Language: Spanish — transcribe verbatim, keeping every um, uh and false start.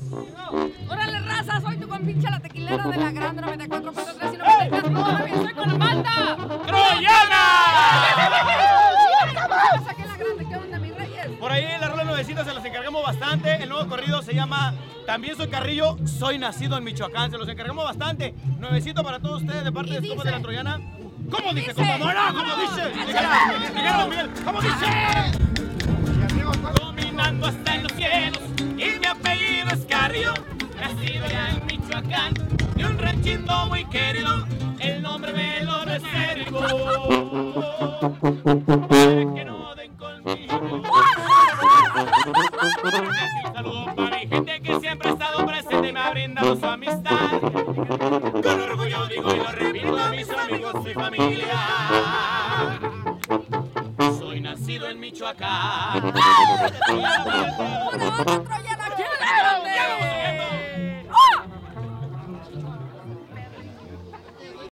¡Órale, raza! Soy tu compinche la tequilera de la Grande noventa y cuatro punto tres y noventa y tres punto nueve. ¡Soy con la Malta! ¡Troyana! Saqué la Grande. ¿Qué onda, mis reyes? Por ahí la rola nuevecita se los encargamos bastante. El nuevo corrido se llama También soy Carrillo, soy nacido en Michoacán. Se los encargamos bastante. Nuevecito para todos ustedes de parte de Estufa de la Troyana. ¿Cómo dice? ¿Cómo no? ¿Cómo dice? Miguel, Miguel, ¿cómo dice? Dominando hasta en los cielos y mi apellido es Carrillo, nacido ya en Michoacán, de un ranchito muy querido, el nombre me lo reservo, para que no den conmigo. Un saludo para mi gente que siempre ha estado presente y me ha brindado su amistad. Con orgullo digo y lo repito a mis amigos y familia. Soy nacido en Michoacán.